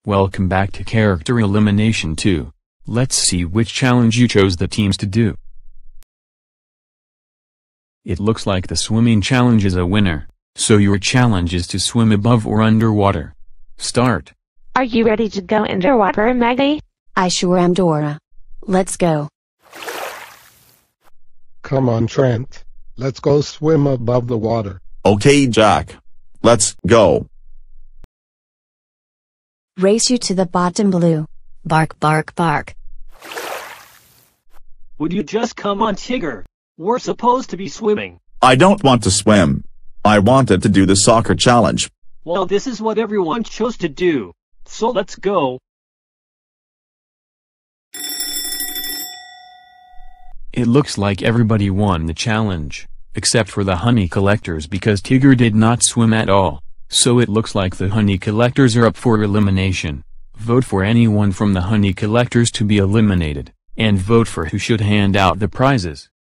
Welcome back to Character Elimination 2. Let's see which challenge you chose the teams to do. It looks like the swimming challenge is a winner, so your challenge is to swim above or underwater. Start. Are you ready to go underwater, Maggie? I sure am, Dora. Let's go. Come on, Trent. Let's go swim above the water. Okay, Jack. Let's go. Race you to the bottom, Blue. Bark, bark, bark. Would you just come on, Tigger? We're supposed to be swimming. I don't want to swim. I wanted to do the soccer challenge. Well, this is what everyone chose to do. So let's go. It looks like everybody won the challenge, except for the honey collectors because Tigger did not swim at all. So it looks like the honey collectors are up for elimination. Vote for anyone from the honey collectors to be eliminated, and vote for who should hand out the prizes.